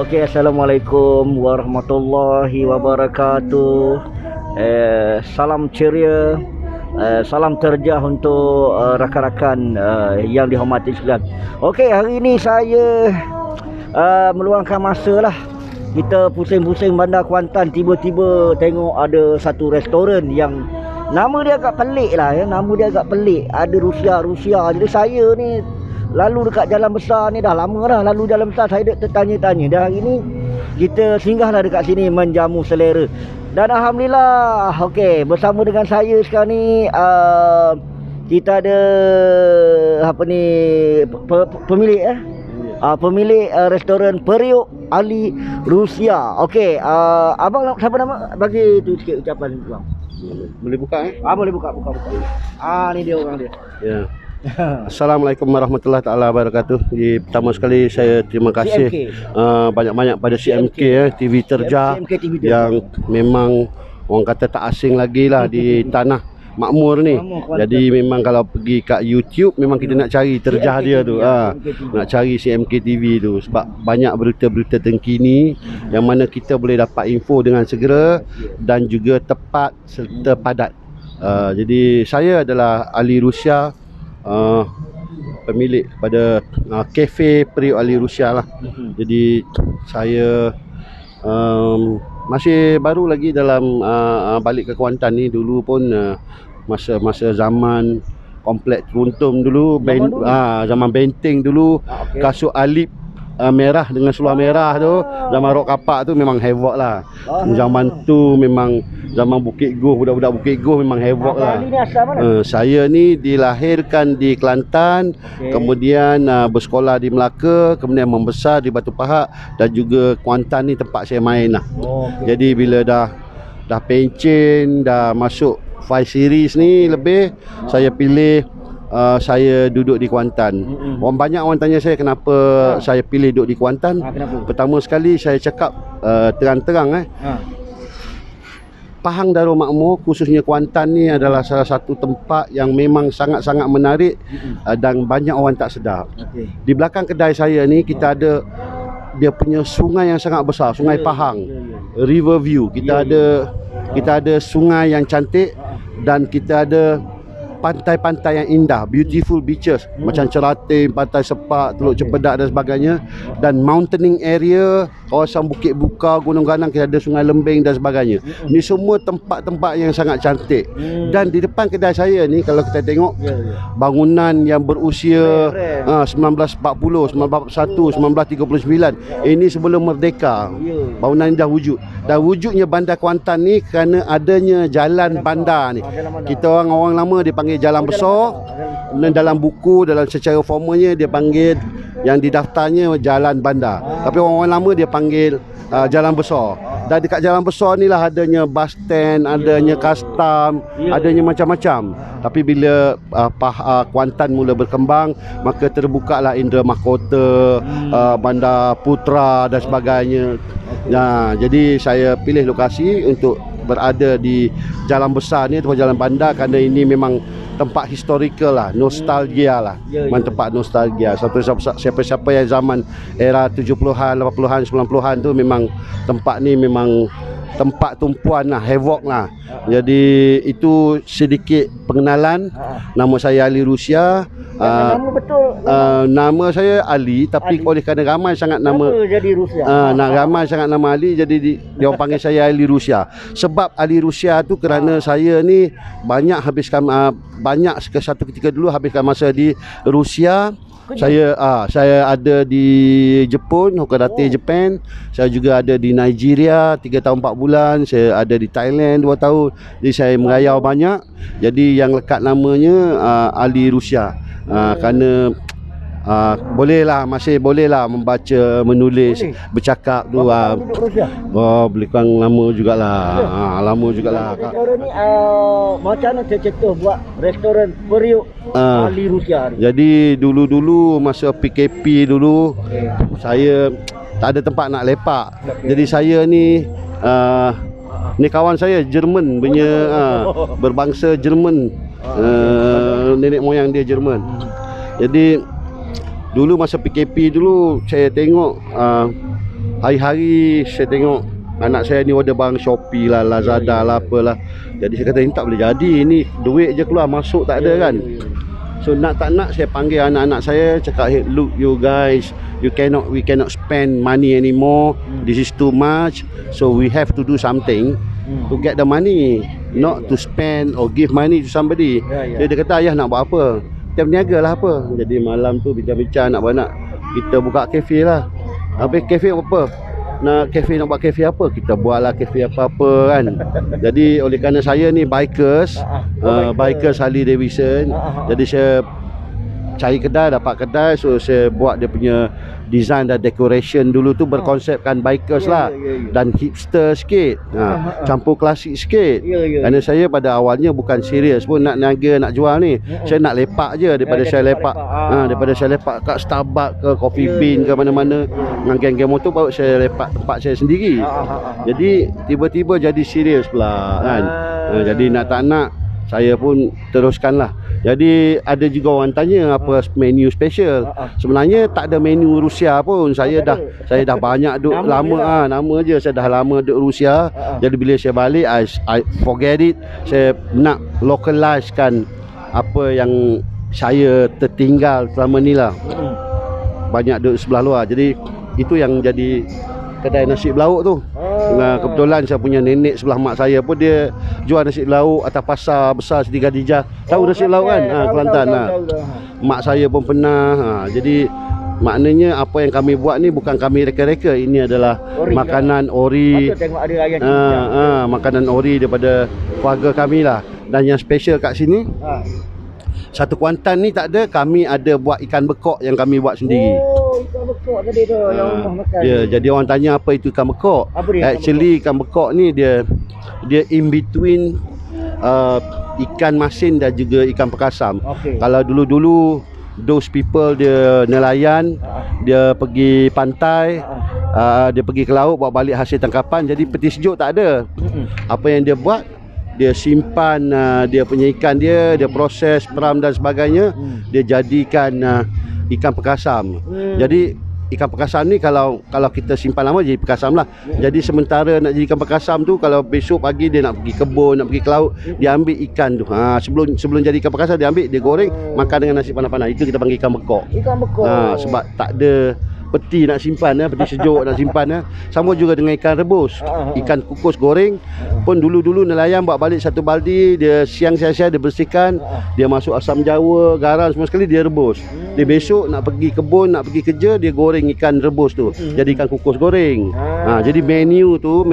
Okey, Assalamualaikum warahmatullahi wabarakatuh. Salam ceria, salam terjah untuk rakan-rakan yang dihormati sekalian. Okey, hari ini saya meluangkan masa lah. Kita pusing-pusing bandar Kuantan, tiba-tiba tengok ada satu restoran yang nama dia agak pelik lah ya. Nama dia agak pelik. Ada Rusia. Jadi saya ni lalu dekat jalan besar ni dah lama dah. Lalu jalan besar saya tertanya-tanya. Dan hari ni kita singgahlah dekat sini menjamu selera. Dan Alhamdulillah, okey, bersama dengan saya sekarang ni kita ada apa ni pemilik pemilik restoran Periuk Ali Rusia. Okey, abang siapa nama? Bagi tu sikit ucapan bang. Boleh buka Boleh buka. Ni dia orang dia. Ya. Assalamualaikum warahmatullahi taala wabarakatuh. Pertama sekali saya terima kasih banyak-banyak pada CMK TV Terjah yang memang orang kata tak asing lagi lah di tanah makmur ni. Jadi memang kalau pergi kat YouTube memang kita nak cari Terjah dia tu. Nak cari CMK TV tu sebab banyak berita-berita terkini yang mana kita boleh dapat info dengan segera dan juga tepat serta padat. Jadi saya adalah Ali Rusia, pemilik pada kafe Periuk Ali Rusia lah. Jadi saya masih baru lagi dalam balik ke Kuantan ni. Dulu pun masa zaman komplek Runtum dulu, zaman Benteng dulu, kasut alip merah dengan seluar merah tu, zaman rok kapak tu memang havoc lah. Zaman tu memang zaman Bukit Goh, budak-budak Bukit Goh memang havoc lah. Saya ni dilahirkan di Kelantan, kemudian bersekolah di Melaka, kemudian membesar di Batu Pahat dan juga Kuantan ni tempat saya main lah. Jadi bila dah pencen, dah masuk 5 series ni lebih, saya pilih saya duduk di Kuantan. Banyak orang tanya saya kenapa saya pilih duduk di Kuantan. Pertama sekali saya cakap terang-terang Pahang Darul Makmur khususnya Kuantan ni adalah salah satu tempat yang memang sangat-sangat menarik dan banyak orang tak sedar. Di belakang kedai saya ni kita ada dia punya sungai yang sangat besar, Sungai Pahang, River View. Kita ada sungai yang cantik dan kita ada pantai-pantai yang indah, beautiful beaches macam Cerating, Pantai Sepak, Teluk Cempedak dan sebagainya. Dan mountaining area, kawasan Bukit Buka, Gunung Ganang, kita ada Sungai Lembing dan sebagainya. Ni semua tempat-tempat yang sangat cantik. Dan di depan kedai saya ni kalau kita tengok bangunan yang berusia 1940, 1941, 1939. Ini sebelum merdeka. Bangunan ini dah wujud. Dan wujudnya Bandar Kuantan ni kerana adanya jalan bandar ni. Kita orang lama dia panggil jalan besar, dan dalam buku, dalam secara formalnya dia panggil, yang didaftarnya jalan bandar. Tapi orang lama dia panggil jalan besar. Dan dekat jalan besar ni lah adanya bus stand, adanya custom, adanya macam-macam. Tapi bila Kuantan mula berkembang, maka terbukalah Indra Mahkota, Bandar Putra dan sebagainya. Jadi saya pilih lokasi untuk berada di jalan besar ni atau jalan bandar kerana ini memang tempat historical lah, nostalgia lah. Memang tempat nostalgia. Siapa-siapa yang zaman era 70-an, 80-an, 90-an tu memang tempat ni memang tempat tumpuan lah, havoc lah. Jadi itu sedikit pengenalan. Nama saya Ali Rusia. Nama betul? Nama saya Ali, tapi oleh kerana ramai sangat nama jadi Rusia. Ramai sangat nama Ali, jadi dia orang panggil saya Ali Rusia. Sebab Ali Rusia tu kerana saya ni banyak satu ketika dulu habiskan masa di Rusia. Saya ada di Jepun, Hokkaido, Japan. Saya juga ada di Nigeria 3 tahun 4 bulan. Saya ada di Thailand 2 tahun. Jadi saya merayau banyak. Jadi yang lekat namanya Ali Rusia. Kerana masih bolehlah membaca, menulis, bercakap tu. Boleh kurang lama jugalah. Lama jugalah. Restoran ni macam mana tercetus buat restoran Periuk Ali Rusia ni? Jadi dulu masa PKP dulu, saya tak ada tempat nak lepak. Jadi saya ni ni kawan saya Jerman punya, berbangsa Jerman. Nenek moyang dia Jerman. Jadi Dulu masa PKP dulu saya tengok hari-hari saya tengok anak saya ni order barang Shopee lah, Lazada lah, apalah. Jadi saya kata ini tak boleh jadi, ni duit je keluar masuk tak ada kan. So nak tak nak saya panggil anak-anak saya, cakap, hey, look you guys, we cannot spend money anymore. This is too much. So we have to do something to get the money, not to spend or give money to somebody. Jadi dia kata, ayah nak buat apa? Kita berniaga lah apa. Jadi malam tu bincang-bincang nak kita buka kafe lah. Habis kafe apa? Nak buat kafe apa? Kita buatlah kafe apa-apa kan. Jadi oleh kerana saya ni bikers Harley Davidson, jadi saya cari kedai, dapat kedai. So saya buat dia punya design dan decoration dulu tu berkonsepkan bikers lah, dan hipster sikit, campur klasik sikit. Kerana saya pada awalnya bukan serius pun nak niaga, nak jual ni. Saya nak lepak je daripada saya lepak kat Starbucks ke Coffee Bean ke mana-mana dengan geng-geng motor, baru saya lepak tempat saya sendiri. Jadi tiba-tiba jadi serius pula kan. Jadi nak tak nak saya pun teruskan lah. Jadi ada juga orang tanya apa menu special. Sebenarnya tak ada menu Rusia pun. Saya dah banyak duduk lama nama je saya dah lama duduk Rusia. Jadi bila saya balik I forget it. Saya nak localizekan apa yang saya tertinggal selama ni lah. Banyak duduk sebelah luar. Jadi itu yang jadi kedai nasi belauk tu. Nah, kebetulan saya punya nenek sebelah mak saya pun dia jual nasi belauk atas pasar besar Siti Khadijah. Tahu nasi belauk kan? Kelantan. Mak saya pun pernah. Jadi maknanya apa yang kami buat ni bukan kami reka-reka. Ini adalah makanan ori. Makanan ori daripada keluarga kami lah. Dan yang special kat sini, satu Kuantan ni tak ada, kami ada buat ikan bekok yang kami buat sendiri. Ikan bekok tadi tu yang rumah makan. Ya, jadi orang tanya apa itu ikan bekok. Actually ikan bekok ni dia in between ikan masin dan juga ikan perkasam. Kalau dulu-dulu those people dia nelayan, dia pergi pantai, dia pergi ke laut bawa balik hasil tangkapan. Jadi peti sejuk tak ada. Apa yang dia buat, dia simpan dia punya ikan dia proses, peram dan sebagainya, dia jadikan ikan perkasam. Jadi ikan perkasam ni kalau kita simpan lama jadi perkasam lah. Jadi sementara nak jadi ikan perkasam tu, kalau besok pagi dia nak pergi kebun, nak pergi ke laut, dia ambil ikan tu. Sebelum jadi ikan perkasam dia ambil, dia goreng, makan dengan nasi panas-panas. Itu kita panggil ikan bekok. Ikan bekok. Sebab tak ada peti nak simpan, peti sejuk nak simpan. Sama juga dengan ikan rebus, ikan kukus goreng pun dulu-dulu nelayan bawa balik satu baldi, dia siang-siang dia bersihkan, dia masuk asam jawa, garam semua sekali, dia rebus. Dia besok nak pergi kebun, nak pergi kerja, dia goreng ikan rebus tu, jadi ikan kukus goreng. Jadi menu tu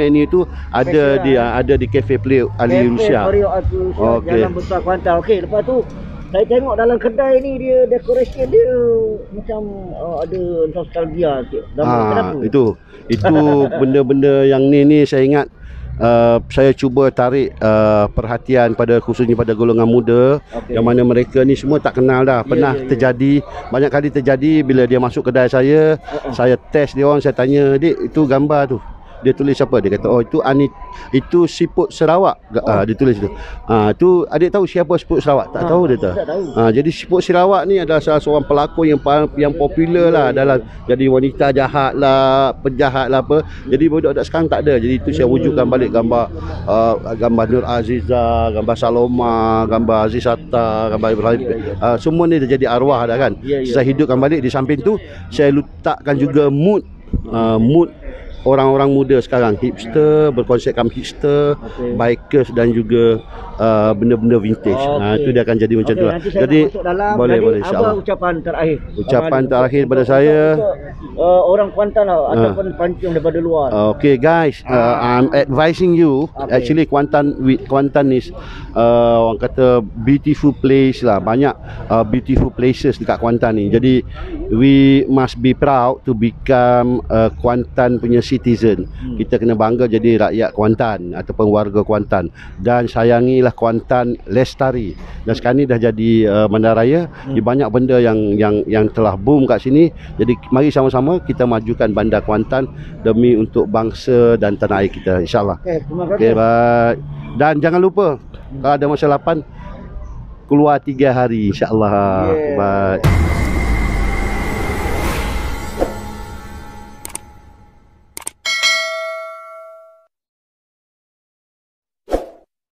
ada di Cafe Play Ali Rusia. Jalan Besar Kuantan. Okey, lepas tu saya tengok dalam kedai ni dia decoration dia macam ada nostalgia sikit. Kenapa? Itu benda-benda yang ni saya ingat. Saya cuba tarik perhatian khususnya pada golongan muda, yang mana mereka ni semua tak kenal dah. Pernah terjadi, banyak kali terjadi bila dia masuk kedai saya test dia orang, saya tanya, "Dik, itu gambar tu dia tulis apa?" Dia kata, "Oh, itu siput Sarawak." Dia tulis tu. Tu adik tahu siapa siput Sarawak? Tak tahu dia tak. Jadi siput Sarawak ni adalah salah seorang pelakon yang popular lah dalam jadi wanita jahat lah, penjahat lah apa. Jadi budak-budak sekarang tak ada. Jadi itu saya wujudkan balik gambar Nur Aziza, gambar Saloma, gambar Azizata, gambar Ibrahim. Semua ni dah jadi arwah dah kan. Saya hidupkan balik. Di samping tu saya letakkan juga mood orang-orang muda sekarang, hipster, berkonsepkan hipster, bikers dan juga benda-benda vintage. Itu dia akan jadi macam tu lah. Jadi boleh insya-Allah. Ucapan terakhir pada saya, orang Kuantan lah ataupun pancung daripada luar. Okay guys, I'm advising you, actually Kuantan is orang kata beautiful place lah. Banyak beautiful places dekat Kuantan ni. Jadi we must be proud to become Kuantan punya citizen. Kita kena bangga jadi rakyat Kuantan ataupun warga Kuantan, dan sayangilah Kuantan lestari. Dan sekarang ni dah jadi bandaraya. Banyak benda yang telah boom kat sini. Jadi mari sama-sama kita majukan bandar Kuantan demi untuk bangsa dan tanah air kita, insya-Allah. Okey, baik. Dan jangan lupa kalau ada masa 8 keluar 3 hari, insya-Allah. Baik.